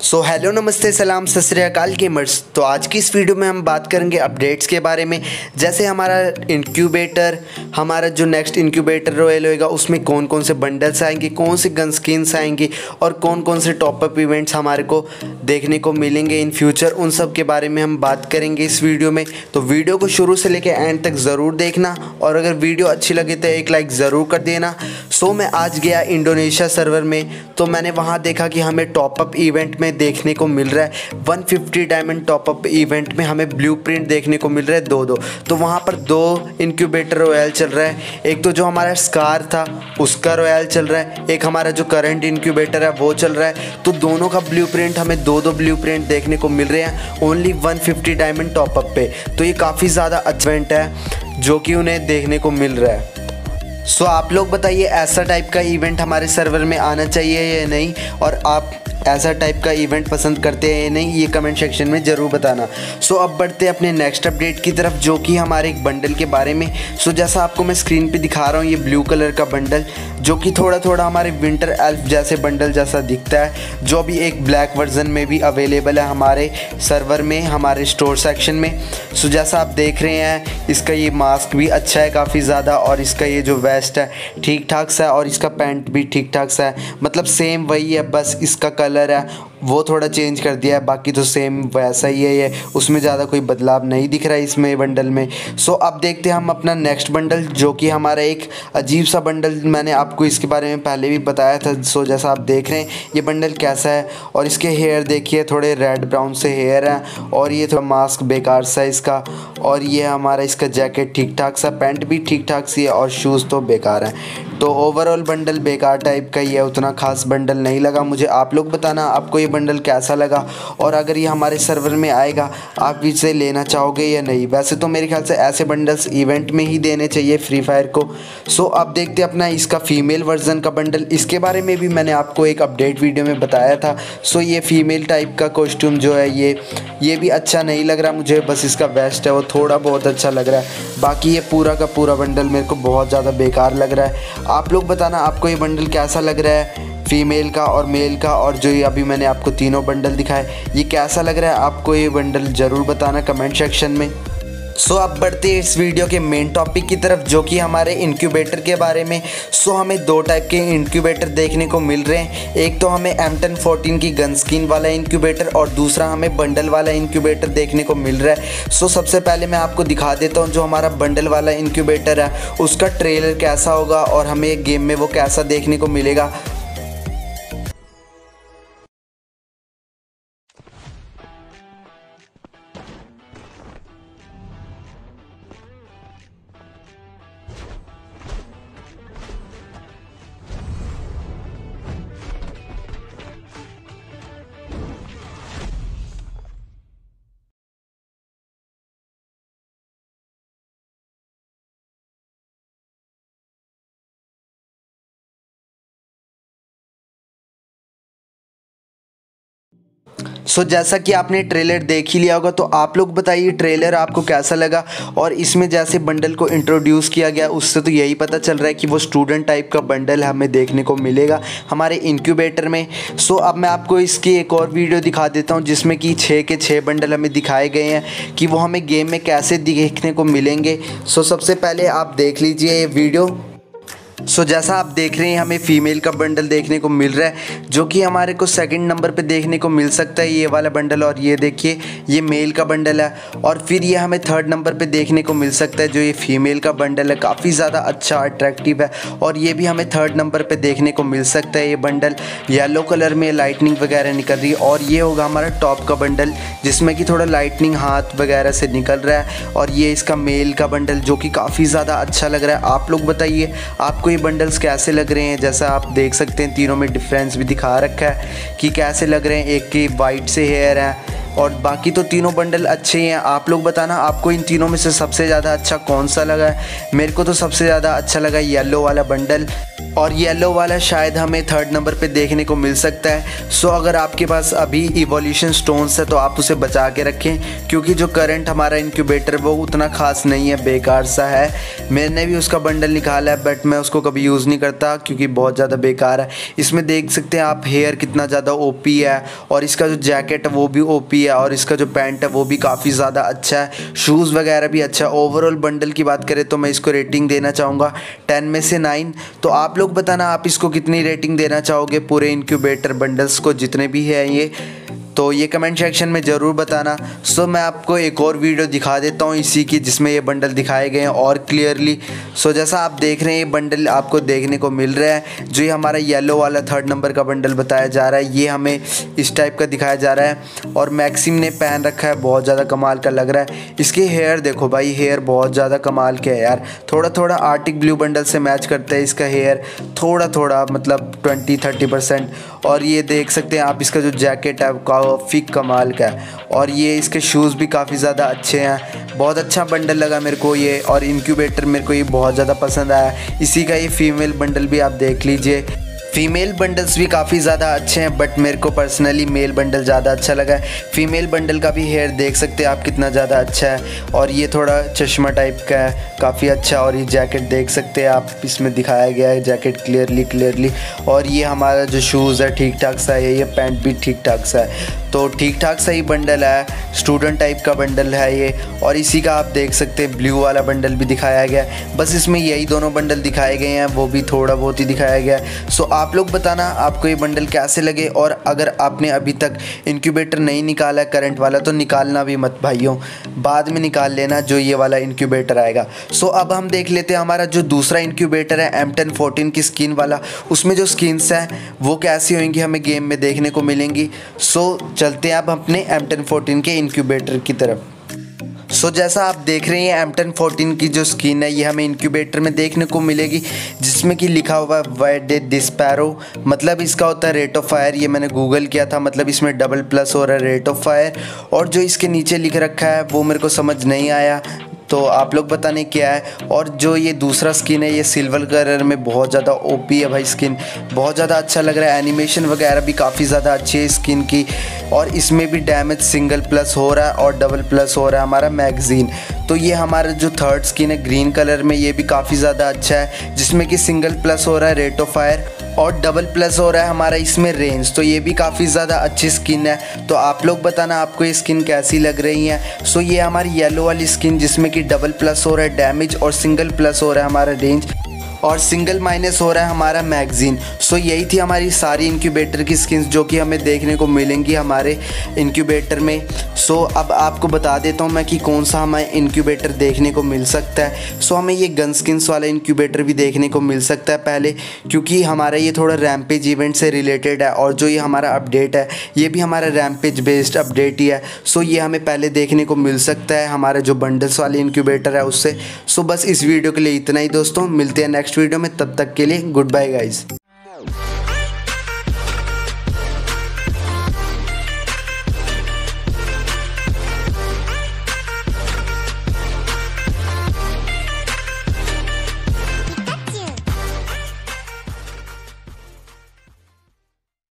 So hello नमस्ते सलाम सत श्री अकाल गेमर्स। तो आज की इस वीडियो में हम बात करेंगे अपडेट्स के बारे में, जैसे हमारा इंक्यूबेटर, हमारा जो नेक्स्ट इंक्यूबेटर रॉयल होएगा उसमें कौन कौन से बंडल्स आएंगे, कौन से गन स्किन्स आएंगी और कौन कौन से टॉपअप इवेंट्स हमारे को देखने को मिलेंगे इन फ्यूचर, उन सब के बारे में हम बात करेंगे इस वीडियो में। तो वीडियो को शुरू से लेकर एंड तक ज़रूर देखना और अगर वीडियो अच्छी लगे तो एक लाइक ज़रूर कर देना। सो मैं आज गया इंडोनेशिया सर्वर में, तो मैंने वहाँ देखा कि हमें टॉपअप इवेंट में देखने को मिल रहा है 150 डायमंड टॉपअप इवेंट में हमें ब्लूप्रिंट देखने को मिल रहा है दो। तो वहाँ पर दो इंक्यूबेटर रॉयल चल रहा है, एक तो जो हमारा स्कार था उसका रॉयल चल रहा है, एक हमारा जो करंट इंक्यूबेटर है वो चल रहा है। तो दोनों का ब्लूप्रिंट हमें दो ब्लूप्रिंट देखने को मिल रहे हैं ओनली 150 डायमंड टॉपअप पे। तो ये काफ़ी ज़्यादा अच्छा इवेंट है जो कि उन्हें देखने को मिल रहा है। सो आप लोग बताइए ऐसा टाइप का इवेंट हमारे सर्वर में आना चाहिए या नहीं, और आप ऐसा टाइप का इवेंट पसंद करते हैं या नहीं, ये कमेंट सेक्शन में ज़रूर बताना। सो अब बढ़ते हैं अपने नेक्स्ट अपडेट की तरफ, जो कि हमारे एक बंडल के बारे में। सो जैसा आपको मैं स्क्रीन पे दिखा रहा हूँ, ये ब्लू कलर का बंडल जो कि थोड़ा थोड़ा हमारे विंटर एल्फ जैसे बंडल जैसा दिखता है, जो अभी एक ब्लैक वर्जन में भी अवेलेबल है हमारे सर्वर में, हमारे स्टोर सेक्शन में। सो जैसा आप देख रहे हैं, इसका ये मास्क भी अच्छा है काफ़ी ज़्यादा, और इसका ये जो वेस्ट है ठीक ठाक सा है, और इसका पैंट भी ठीक ठाक सा है, मतलब सेम वही है, बस इसका कलर है वो थोड़ा चेंज कर दिया है, बाकी तो सेम वैसा ही है ये, उसमें ज़्यादा कोई बदलाव नहीं दिख रहा है इसमें बंडल में। सो अब देखते हैं हम अपना नेक्स्ट बंडल, जो कि हमारा एक अजीब सा बंडल, मैंने आपको इसके बारे में पहले भी बताया था। सो जैसा आप देख रहे हैं ये बंडल कैसा है, और इसके हेयर देखिए थोड़े रेड ब्राउन से हेयर हैं, और ये थोड़ा मास्क बेकार सा है इसका, और ये हमारा इसका जैकेट ठीक ठाक सा, पैंट भी ठीक ठाक सी है, और शूज़ तो बेकार हैं। तो ओवरऑल बंडल बेकार टाइप का ही है, उतना खास बंडल नहीं लगा मुझे। आप लोग बताना आपको ये बंडल कैसा लगा, और अगर ये हमारे सर्वर में आएगा आप इसे लेना चाहोगे या नहीं। वैसे तो मेरे ख्याल से ऐसे बंडल्स इवेंट में ही देने चाहिए फ्री फायर को। सो अब देखते हैं अपना इसका फीमेल वर्जन का बंडल, इसके बारे में भी मैंने आपको एक अपडेट वीडियो में बताया था। सो ये फीमेल टाइप का कॉस्ट्यूम जो है ये भी अच्छा नहीं लग रहा मुझे, बस इसका वेस्ट है वो थोड़ा बहुत अच्छा लग रहा है, बाकी ये पूरा का पूरा बंडल मेरे को बहुत ज़्यादा बेकार लग रहा है। आप लोग बताना आपको ये बंडल कैसा लग रहा है, फीमेल का और मेल का, और जो ये अभी मैंने आपको तीनों बंडल दिखाए ये कैसा लग रहा है आपको ये बंडल ज़रूर बताना कमेंट सेक्शन में। सो अब बढ़ते हैं इस वीडियो के मेन टॉपिक की तरफ, जो कि हमारे इंक्यूबेटर के बारे में। सो हमें दो टाइप के इंक्यूबेटर देखने को मिल रहे हैं, एक तो हमें M1014 की गन स्किन वाला इंक्यूबेटर, और दूसरा हमें बंडल वाला इंक्यूबेटर देखने को मिल रहा है। सो सबसे पहले मैं आपको दिखा देता हूँ जो हमारा बंडल वाला इंक्यूबेटर है उसका ट्रेलर कैसा होगा और हमें गेम में वो कैसा देखने को मिलेगा। सो जैसा कि आपने ट्रेलर देख ही लिया होगा, तो आप लोग बताइए ट्रेलर आपको कैसा लगा। और इसमें जैसे बंडल को इंट्रोड्यूस किया गया उससे तो यही पता चल रहा है कि वो स्टूडेंट टाइप का बंडल हमें देखने को मिलेगा हमारे इंक्यूबेटर में। सो अब मैं आपको इसकी एक और वीडियो दिखा देता हूँ जिसमें कि 6 के 6 बंडल हमें दिखाए गए हैं कि वो हमें गेम में कैसे देखने को मिलेंगे। सो सबसे पहले आप देख लीजिए ये वीडियो। सो जैसा आप देख रहे हैं हमें फीमेल का बंडल देखने को मिल रहा है, जो कि हमारे को सेकंड नंबर पे देखने को मिल सकता है ये वाला बंडल, और ये देखिए ये मेल का बंडल है। और फिर ये हमें थर्ड नंबर पे देखने को मिल सकता है जो ये फीमेल का बंडल है, काफ़ी ज़्यादा अच्छा अट्रैक्टिव है, और ये भी हमें थर्ड नंबर पे देखने को मिल सकता है। ये बंडल येलो कलर में लाइटनिंग वगैरह निकल रही है, और ये होगा हमारा टॉप का बंडल जिसमें कि थोड़ा लाइटनिंग हाथ वगैरह से निकल रहा है, और ये इसका मेल का बंडल जो कि काफ़ी ज़्यादा अच्छा लग रहा है। आप लोग बताइए आपको ये बंडल्स कैसे लग रहे हैं। जैसा आप देख सकते हैं तीनों में डिफरेंस भी दिखा रखा है कि कैसे लग रहे हैं, एक की वाइट से हेयर है और बाकी तो तीनों बंडल अच्छे ही हैं। आप लोग बताना आपको इन तीनों में से सबसे ज़्यादा अच्छा कौन सा लगा है। मेरे को तो सबसे ज़्यादा अच्छा लगा येलो वाला बंडल, और येलो वाला शायद हमें 3rd नंबर पे देखने को मिल सकता है। सो अगर आपके पास अभी इवोल्यूशन स्टोन्स है तो आप उसे बचा के रखें, क्योंकि जो करंट हमारा इंक्यूबेटर वो उतना खास नहीं है, बेकार सा है। मैंने भी उसका बंडल निकाला है बट मैं उसको कभी यूज़ नहीं करता क्योंकि बहुत ज़्यादा बेकार है। इसमें देख सकते हैं आप हेयर कितना ज़्यादा ओपी है, और इसका जो जैकेट है वो भी ओपी है, और इसका जो पैंट है वो भी काफ़ी ज़्यादा अच्छा है। शूज़ वगैरह भी अच्छा है। ओवरऑल बंडल की बात करें तो मैं इसको रेटिंग देना चाहूँगा 10 में से 9। तो आप लोग बताना आप इसको कितनी रेटिंग देना चाहोगे पूरे इंक्यूबेटर बंडल्स को, जितने भी हैं ये, तो ये कमेंट सेक्शन में ज़रूर बताना। सो मैं आपको एक और वीडियो दिखा देता हूँ इसी की, जिसमें ये बंडल दिखाए गए हैं और क्लियरली। सो जैसा आप देख रहे हैं ये बंडल आपको देखने को मिल रहा है। जो ये हमारा येलो वाला 3rd नंबर का बंडल बताया जा रहा है, ये हमें इस टाइप का दिखाया जा रहा है, और मैक्सिम ने पहन रखा है, बहुत ज़्यादा कमाल का लग रहा है। इसके हेयर देखो भाई, हेयर बहुत ज़्यादा कमाल के है यार। थोड़ा थोड़ा आर्टिक ब्लू बंडल से मैच करता है इसका हेयर, थोड़ा थोड़ा मतलब 20-30%। और ये देख सकते हैं आप इसका जो जैकेट है काफ़ी कमाल का है, और ये इसके शूज़ भी काफ़ी ज़्यादा अच्छे हैं। बहुत अच्छा बंडल लगा मेरे को ये, और इंक्यूबेटर मेरे को ये बहुत ज़्यादा पसंद आया। इसी का ये फीमेल बंडल भी आप देख लीजिए। फीमेल बंडल्स भी काफ़ी ज़्यादा अच्छे हैं बट मेरे को पर्सनली मेल बंडल ज़्यादा अच्छा लगा है। फीमेल बंडल का भी हेयर देख सकते हैं आप कितना ज़्यादा अच्छा है, और ये थोड़ा चश्मा टाइप का है, काफ़ी अच्छा। और ये जैकेट देख सकते हैं आप, इसमें दिखाया गया है जैकेट क्लियरली। और ये हमारा जो शूज़ है ठीक ठाक सा है, ये पैंट भी ठीक ठाक सा है। तो ठीक ठाक सा ही बंडल है, स्टूडेंट टाइप का बंडल है ये। और इसी का आप देख सकते हैं ब्लू वाला बंडल भी दिखाया गया है। बस इसमें यही दोनों बंडल दिखाए गए हैं, वो भी थोड़ा बहुत ही दिखाया गया है। सो आप लोग बताना आपको ये बंडल कैसे लगे, और अगर आपने अभी तक इंक्यूबेटर नहीं निकाला है करंट वाला तो निकालना भी मत भाइयों, बाद में निकाल लेना जो ये वाला इंक्यूबेटर आएगा। सो अब हम देख लेते हैं हमारा जो दूसरा इंक्यूबेटर है M1014 की स्किन वाला, उसमें जो स्किन्स हैं वो कैसी होंगी हमें गेम में देखने को मिलेंगी। सो चलते हैं अब अपने M1014 के इंक्यूबेटर की तरफ। सो जैसा आप देख रहे हैं M1014 की जो स्किन है ये हमें इंक्यूबेटर में देखने को मिलेगी, जिसमें कि लिखा हुआ है वाइड डिस्पैरो, मतलब इसका होता है रेट ऑफ फायर। ये मैंने गूगल किया था, मतलब इसमें डबल प्लस हो रहा है रेट ऑफ फायर। और जो इसके नीचे लिख रखा है वो मेरे को समझ नहीं आया, तो आप लोग बताने क्या है। और जो ये दूसरा स्किन है ये सिल्वर कलर में बहुत ज़्यादा ओपी है भाई, स्किन बहुत ज़्यादा अच्छा लग रहा है। एनिमेशन वगैरह भी काफ़ी ज़्यादा अच्छी है स्किन की, और इसमें भी डैमेज सिंगल प्लस हो रहा है और डबल प्लस हो रहा है हमारा मैगज़ीन। तो ये हमारा जो 3rd स्किन है ग्रीन कलर में, ये भी काफ़ी ज़्यादा अच्छा है, जिसमें कि सिंगल प्लस हो रहा है रेट ऑफ फायर और डबल प्लस हो रहा है हमारा इसमें रेंज। तो ये भी काफ़ी ज़्यादा अच्छी स्किन है। तो आप लोग बताना आपको ये स्किन कैसी लग रही है। सो ये हमारी येलो वाली स्किन, जिसमें कि डबल प्लस हो रहा है डैमेज और सिंगल प्लस हो रहा है हमारा रेंज, और सिंगल माइनस हो रहा है हमारा मैगज़ीन। सो यही थी हमारी सारी इंक्यूबेटर की स्किन्स जो कि हमें देखने को मिलेंगी हमारे इंक्यूबेटर में। सो अब आपको बता देता हूँ मैं कि कौन सा हमें इंक्यूबेटर देखने को मिल सकता है। सो हमें ये गन स्किन्स वाला इंक्यूबेटर भी देखने को मिल सकता है पहले, क्योंकि हमारा ये थोड़ा रैम्पेज इवेंट से रिलेटेड है, और जो ये हमारा अपडेट है ये भी हमारा रैम्पेज बेस्ड अपडेट ही है। सो ये हमें पहले देखने को मिल सकता है हमारे जो बंडल्स वाले इंक्यूबेटर है उससे। सो बस इस वीडियो के लिए इतना ही दोस्तों, मिलते हैं नेक्स्ट वीडियो में, तब तक के लिए गुड बाय गाइज।